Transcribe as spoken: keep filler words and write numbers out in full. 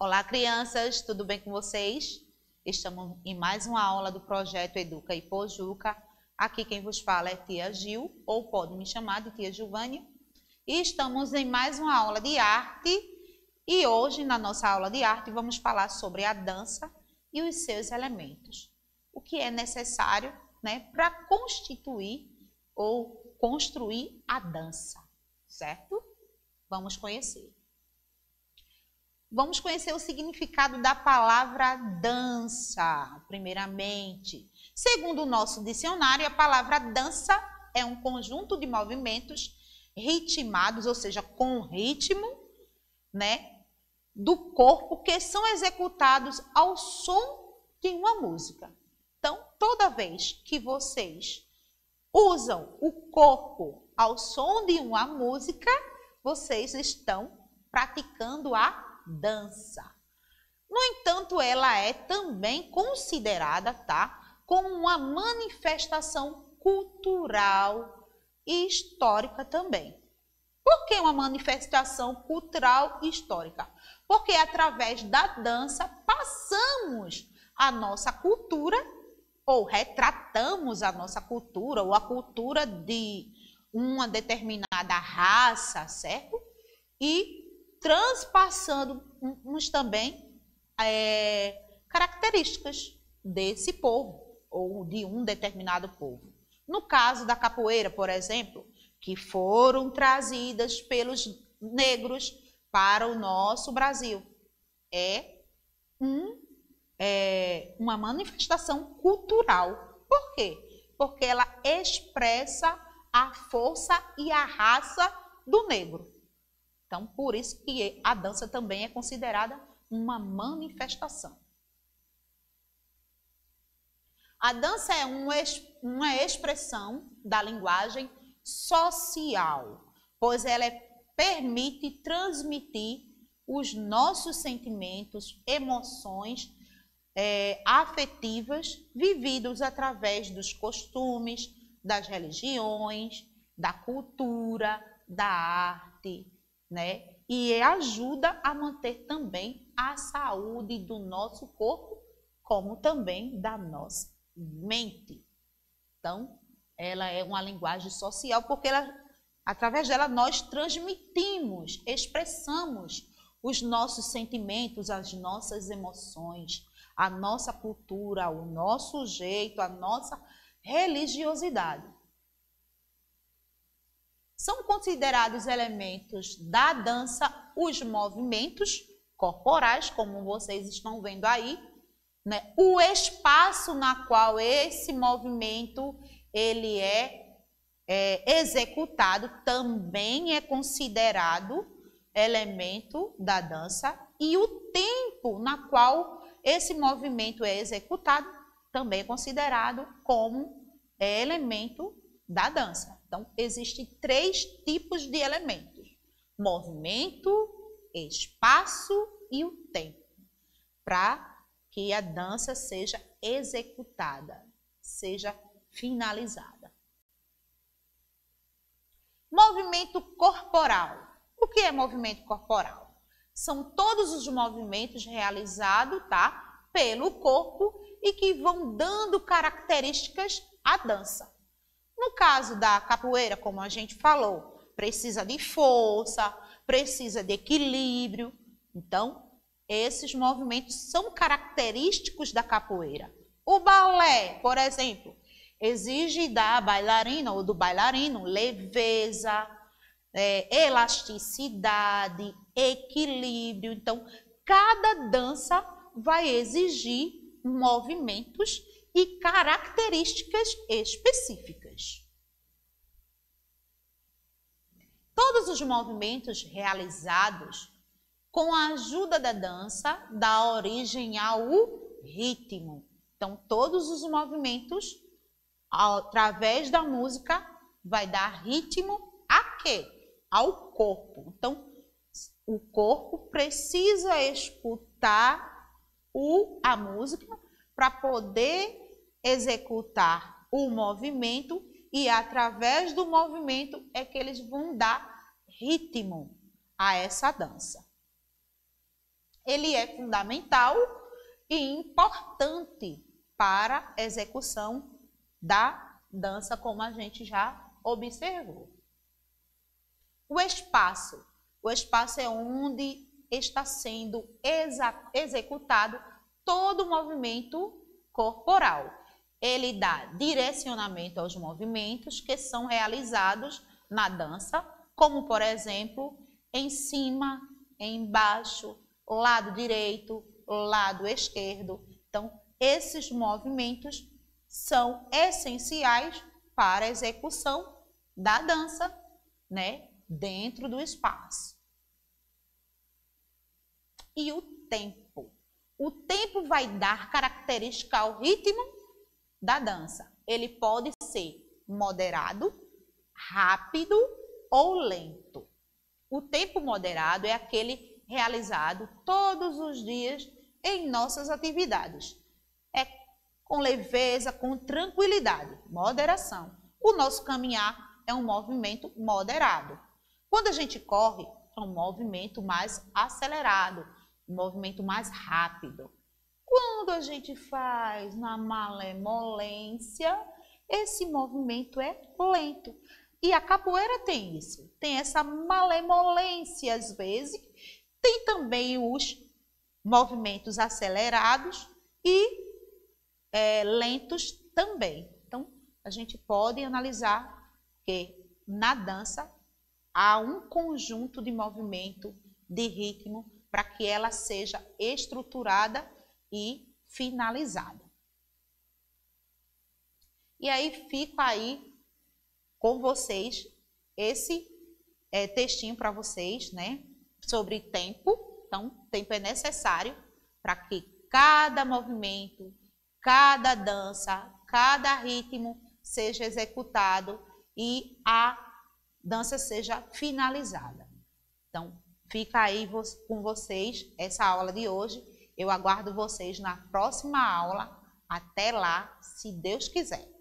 Olá, crianças, tudo bem com vocês? Estamos em mais uma aula do projeto Educa Ipojuca. Aqui quem vos fala é tia Gil, ou pode me chamar de tia Giovânia. E estamos em mais uma aula de arte. E hoje, na nossa aula de arte, vamos falar sobre a dança e os seus elementos. O que é necessário, né, para constituir ou construir a dança, certo? Vamos conhecer. Vamos conhecer o significado da palavra dança, primeiramente. Segundo o nosso dicionário, a palavra dança é um conjunto de movimentos ritmados, ou seja, com ritmo, né, do corpo que são executados ao som de uma música. Então, toda vez que vocês usam o corpo ao som de uma música, vocês estão praticando a dança. No entanto, ela é também considerada, tá, como uma manifestação cultural e histórica também. Por que uma manifestação cultural e histórica? Porque através da dança passamos a nossa cultura ou retratamos a nossa cultura ou a cultura de uma determinada raça, certo? E transpassando-nos também é, características desse povo ou de um determinado povo. No caso da capoeira, por exemplo, que foram trazidas pelos negros para o nosso Brasil, é, um, é uma manifestação cultural. Por quê? Porque ela expressa a força e a raça do negro. Então, por isso que a dança também é considerada uma manifestação. A dança é uma expressão da linguagem social, pois ela permite transmitir os nossos sentimentos, emoções é, afetivas vividos através dos costumes, das religiões, da cultura, da arte, né? E ajuda a manter também a saúde do nosso corpo, como também da nossa mente. Então, ela é uma linguagem social porque ela, através dela nós transmitimos, expressamos os nossos sentimentos, as nossas emoções, a nossa cultura, o nosso jeito, a nossa religiosidade. São considerados elementos da dança os movimentos corporais, como vocês estão vendo aí, né? O espaço na qual esse movimento ele é, é executado também é considerado elemento da dança, e o tempo na qual esse movimento é executado também é considerado como elemento da dança. Então, existem três tipos de elementos: movimento, espaço e o tempo, para que a dança seja executada, seja finalizada. Movimento corporal. O que é movimento corporal? São todos os movimentos realizados, tá, pelo corpo e que vão dando características à dança. No caso da capoeira, como a gente falou, precisa de força, precisa de equilíbrio. Então, esses movimentos são característicos da capoeira. O balé, por exemplo, exige da bailarina ou do bailarino leveza, é, elasticidade, equilíbrio. Então, cada dança vai exigir movimentos e características específicas. Todos os movimentos realizados com a ajuda da dança dá origem ao ritmo. Então, todos os movimentos, através da música, vai dar ritmo a quê? Ao corpo. Então, o corpo precisa escutar o, a música para poder executar o movimento, e através do movimento é que eles vão dar ritmo a essa dança. ele é fundamental e importante para a execução da dança, como a gente já observou. O espaço. O espaço é onde está sendo executado todo o movimento corporal. Ele dá direcionamento aos movimentos que são realizados na dança, como, por exemplo, em cima, embaixo, lado direito, lado esquerdo. Então, esses movimentos são essenciais para a execução da dança, né, dentro do espaço. E o tempo. O tempo vai dar característica ao ritmo da dança. Ele pode ser moderado, rápido ou lento. O tempo moderado é aquele realizado todos os dias em nossas atividades. É com leveza, com tranquilidade, moderação. O nosso caminhar é um movimento moderado. Quando a gente corre, é um movimento mais acelerado, um movimento mais rápido. Quando a gente faz na malemolência, esse movimento é lento. E a capoeira tem isso, tem essa malemolência às vezes, tem também os movimentos acelerados e é, lentos também. Então, a gente pode analisar que na dança há um conjunto de movimento, de ritmo, para que ela seja estruturada e finalizada. E aí fica aí com vocês esse é, textinho para vocês, né, sobre tempo. Então, tempo é necessário para que cada movimento, cada dança, cada ritmo seja executado e a dança seja finalizada. Então, fica aí com vocês essa aula de hoje. Eu aguardo vocês na próxima aula. Até lá, se Deus quiser.